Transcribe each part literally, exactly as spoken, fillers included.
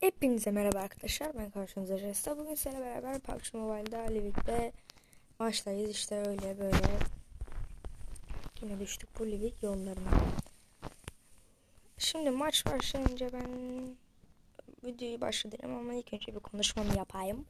Hepinize merhaba arkadaşlar, ben karşınızda Jesta. Bugün seninle beraber P U B G Mobile'da Livik'te maçtayız. İşte öyle böyle yine düştük bu Livik yollarına. Şimdi maç başlayınca ben videoyu başlatayım ama ilk önce bir konuşmamı yapayım.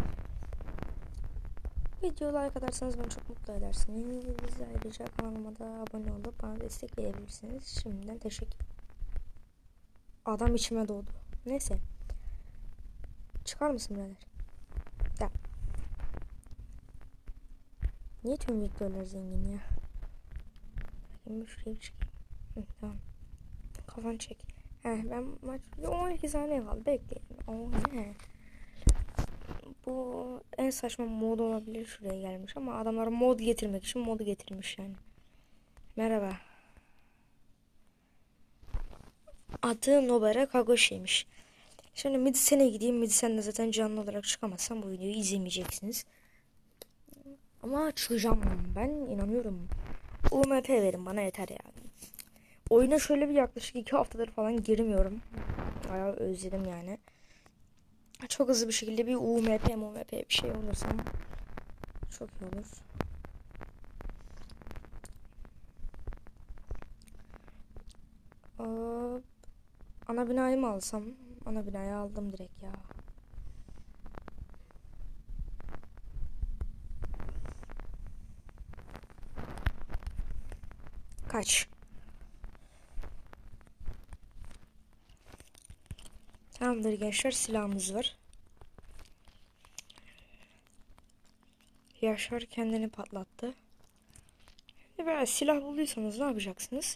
Videoyu like atarsanız beni çok mutlu edersiniz. Ayrıca kanalıma da abone olup bana destek verebilirsiniz. Şimdiden teşekkür. Adam içime doğdu. Neyse. Çıkar mısın birader? Ya. Niye tüm videolar zengin ya? Bakayım şuraya bir çıkayım. Hı, tamam. Kafan çek. He, ben maç on iki saniye kaldı. Bekleyelim. O ne? Bu en saçma mod olabilir, şuraya gelmiş ama adamlar mod getirmek için modu getirmiş yani. Merhaba. Adı Nobara Kagoshi'ymiş. Şimdi Midisen'e gideyim. Midisen'de zaten canlı olarak çıkamazsam bu videoyu izlemeyeceksiniz. Ama çıkacağım ben, inanıyorum. U M P verin bana, yeter yani. Oyuna şöyle bir yaklaşık iki haftadır falan girmiyorum. Bayağı özledim yani. Çok hızlı bir şekilde bir U M P, M P bir şey olursam çok iyi olur. Aa, ana binayı mı alsam? Ana binayı aldım direkt ya. Kaç. Tamamdır gençler, silahımız var. Yaşar kendini patlattı. Biraz silah bulduysanız ne yapacaksınız?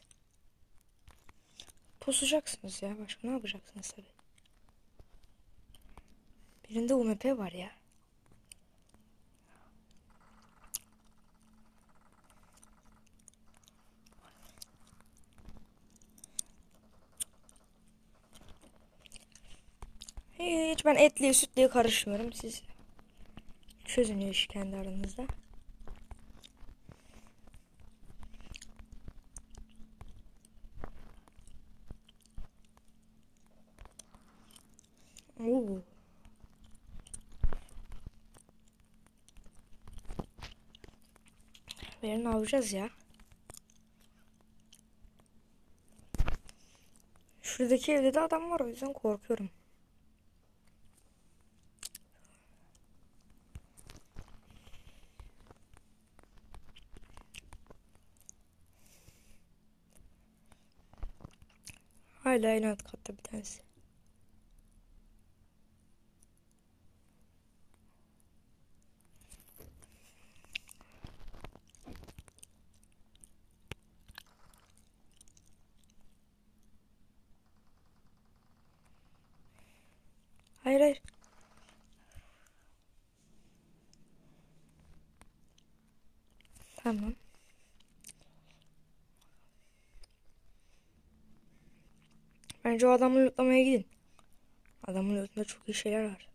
Pusacaksınız ya. Başka ne yapacaksınız tabi. Birinde U M P var ya. Hiç ben etliye sütlüye karışmıyorum. Siz çözün işi kendi aranızda. Oo. Verin, alacağız ya. Şuradaki evde de adam var, o yüzden korkuyorum. Hala en alt katta bir tanesi. Hayır hayır. Tamam. Bence o adamı lootlamaya gidin. Adamın lootunda çok iyi şeyler var.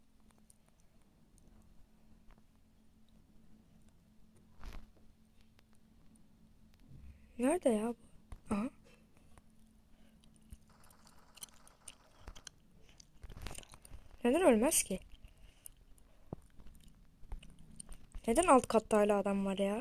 Nerede ya bu? Aha. Neden ölmez ki? Neden alt katta hala adam var ya?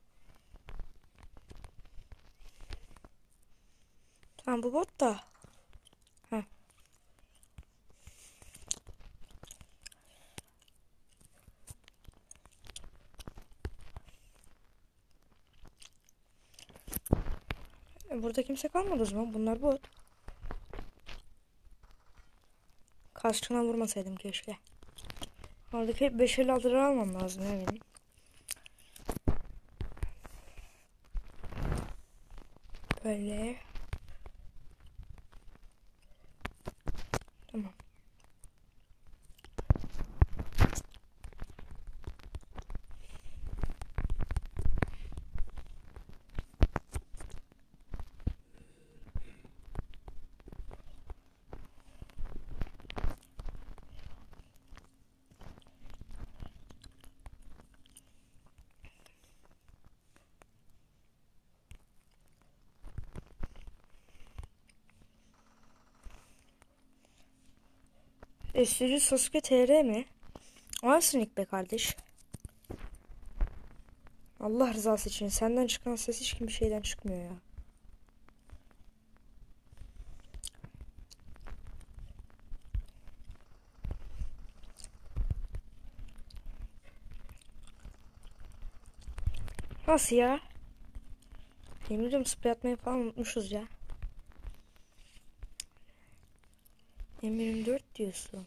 Tamam, bu bot da. Heh. E, burada kimse kalmadı o zaman. Bunlar bot. Kaskına vurmasaydım keşke. Oradaki beş elli altıları almam lazım ya benim. Böyle. Tamam. Estüdyo Sasuke T R mi? Alsın ilk be kardeş. Allah rızası için senden çıkan ses hiç kim bir şeyden çıkmıyor ya. Nasıl ya? Yemin ediyorum sprey atmayı falan unutmuşuz ya. M yirmi dört diyorsun.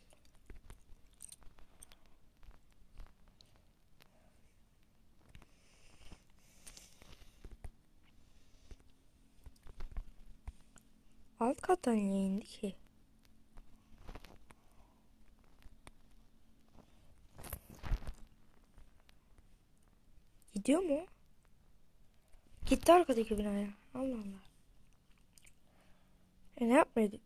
Alt kattan niye indi ki? Gidiyor mu? Gitti arkadaki binaya. Allah Allah. E ne yapmaydı?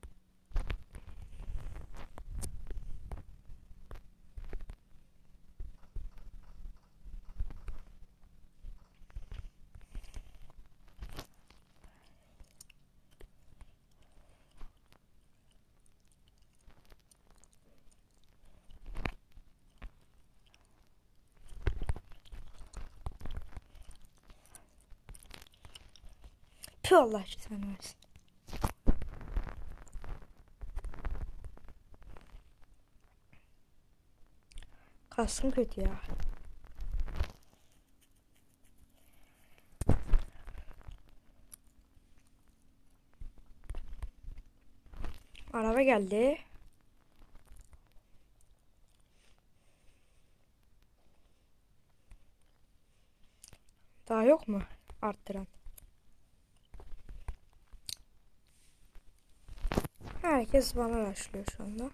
Tüh, Allah cezanı versin. Kaskım kötü ya. Araba geldi. Daha yok mu arttıran? Herkes bana başlıyor şu anda.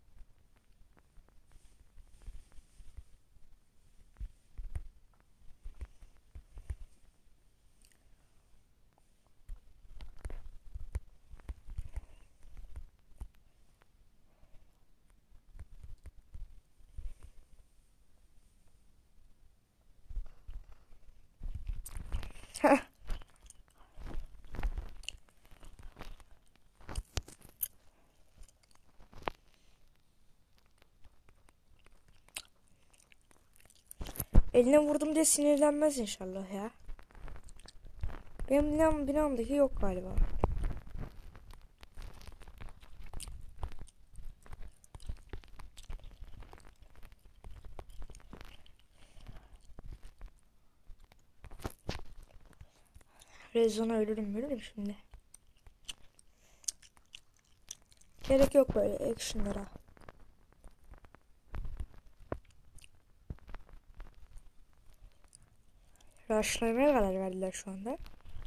Eline vurdum diye sinirlenmez inşallah ya. Benim binam, binamdaki yok galiba. Rezona ölürüm ölürüm şimdi. Gerek yok böyle actionlara. Rushlamaya karar verdiler şu anda.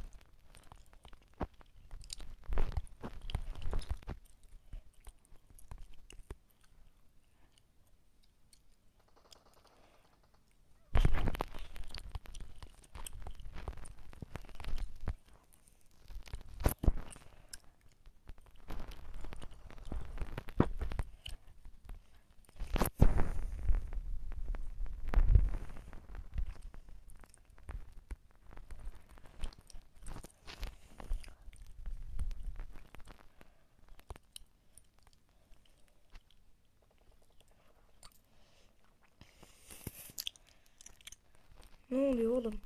Ne oluyor oğlum?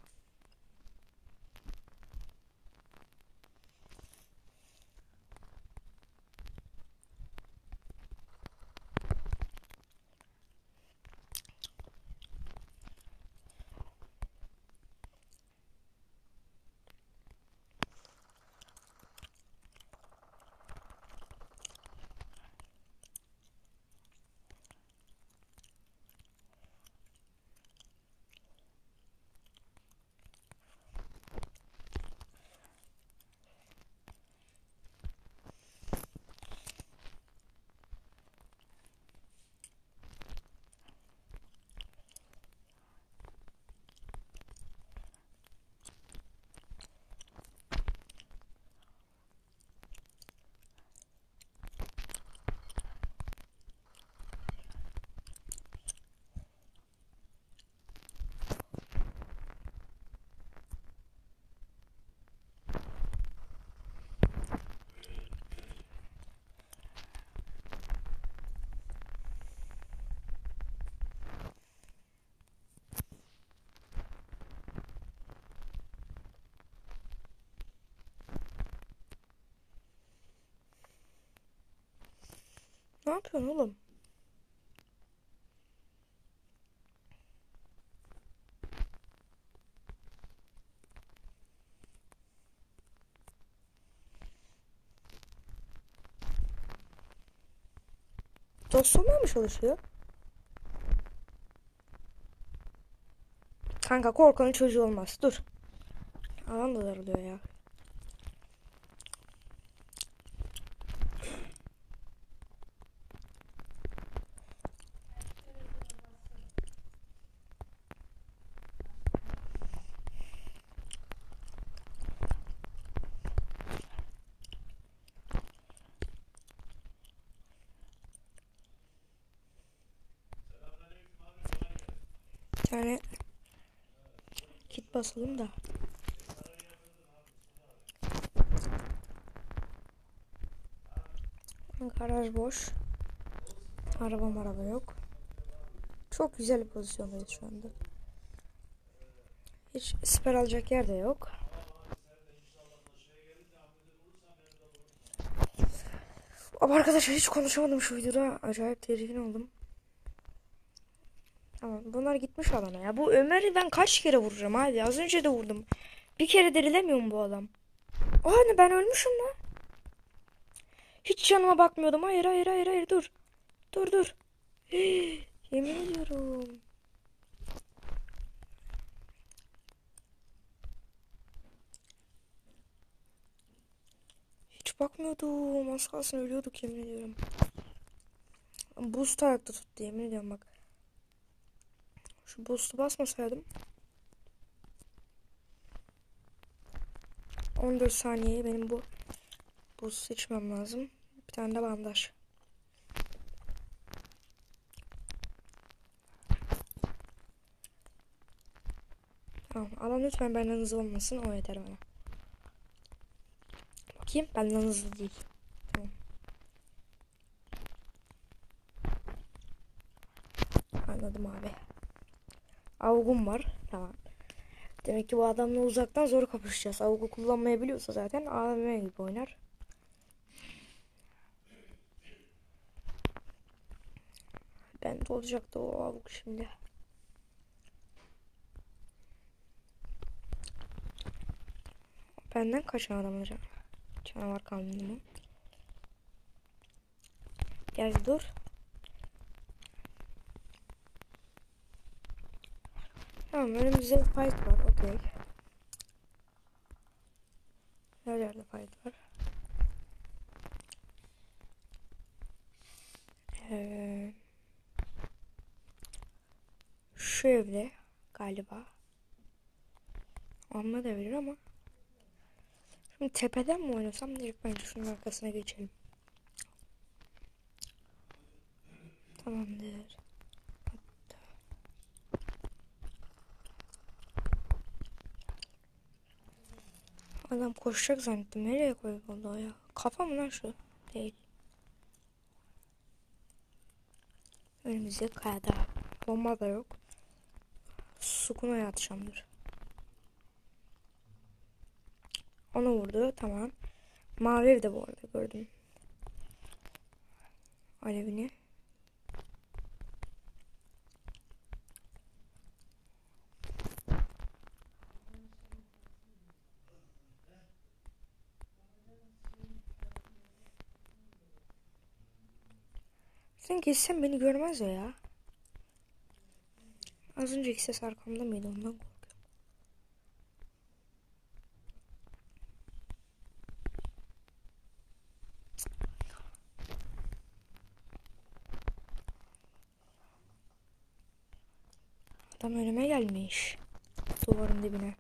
Ne yapıyorsun oğlum? Dostluğuma mı çalışıyor? Kanka korkanın çocuğu olmaz. Dur. Alan da daralıyor ya. Bir tane kit basalım da. Garaj boş. Araba araba yok. Çok güzel bir pozisyondayız şu anda. Hiç siper alacak yer de yok. Ama arkadaşlar hiç konuşamadım şu videoda. Acayip tedirgin oldum. Tamam, bunlar gitmiş alana ya. Bu Ömer'i ben kaç kere vuracağım abi. Az önce de vurdum. Bir kere dirilemiyor mu bu adam? Aa, ne, ben ölmüşüm lan. Hiç canıma bakmıyordum. Hayır hayır hayır hayır, dur. Dur dur. Yemin ediyorum. Hiç bakmıyordum. Az kalsın ölüyorduk, yemin ediyorum. Boost ayakta tuttu, yemin ediyorum bak. Şu boost'u basmasaydım. on dört saniyeye benim bu boost'u içmem lazım. Bir tane de bandaj. Tamam, alan lütfen benden hızlı olmasın, o yeter bana. Bakayım, benden hızlı değil. Tamam. Anladım abi. Avgum var. Tamam. Demek ki bu adamla uzaktan zor kapışacağız. Avgu kullanmayı biliyorsa zaten A V M gibi oynar. Ben de olacaktı o avgu şimdi. Benden kaçan adam olacak. Canavar kanunu mu? Gel dur. Tamam, önümüzde fight var. Okey. Her yerde fight var. Ee, şu evde galiba. Anlayabilir ama. Şimdi tepeden mi oynasam, direkt bence şunun arkasına geçelim. Tamamdır. Adam koşacak zannettim. Nereye koyuldu o ya? Kafa mı lan şu? Değil. Önümüzde kayada. Bomba da yok. Sukuna'ya atacağımdır. Onu vurdu. Tamam. Mavi evde bu arada, gördüm. Alevini. Sen geçsen beni görmez o ya. Az önceki ses arkamda mıydı, ondan korkuyorum. Adam önüme gelmiş. Duvarın dibine.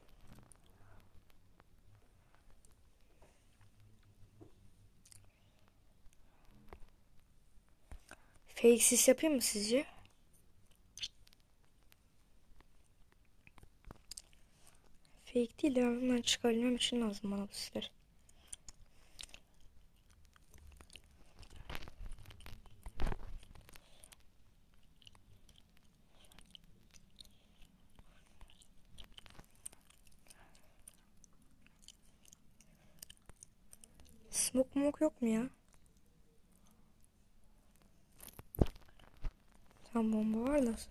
Fake sis yapayım mı sizce? Fake değil de bundan çıkabilmem için lazım bana bu sisler. Smoke mok yok mu ya? Tam bomba var da.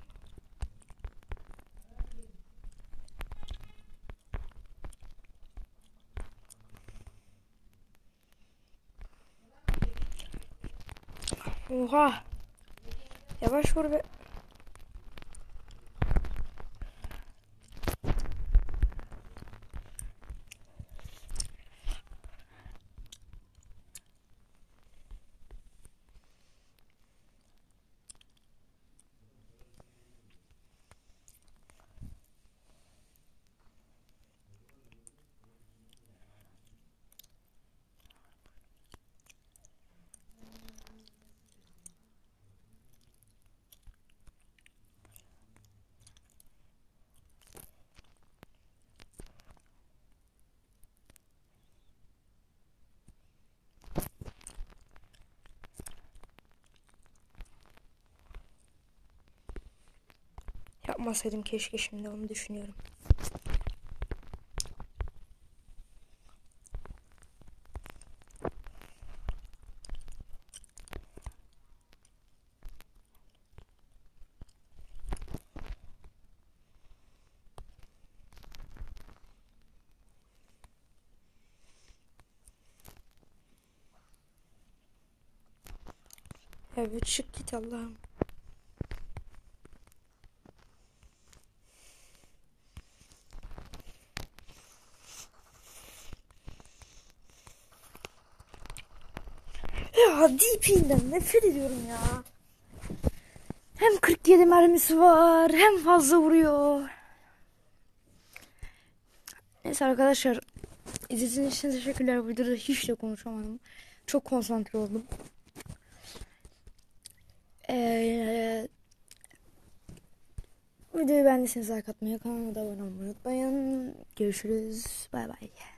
Oha. Yavaş vur be. Yapmasaydım keşke, şimdi onu düşünüyorum. Ya bir çık git Allah'ım. Ya D P'den nefret ediyorum ya. Hem kırk yedi mermisi var, hem fazla vuruyor. Neyse arkadaşlar, izlediğiniz için teşekkürler. Bu videoda hiç de konuşamadım. Çok konsantre oldum. Ee, videoyu beğendiyseniz like atmayı, kanalıma da abone olmayı unutmayın. Görüşürüz. Bay bay.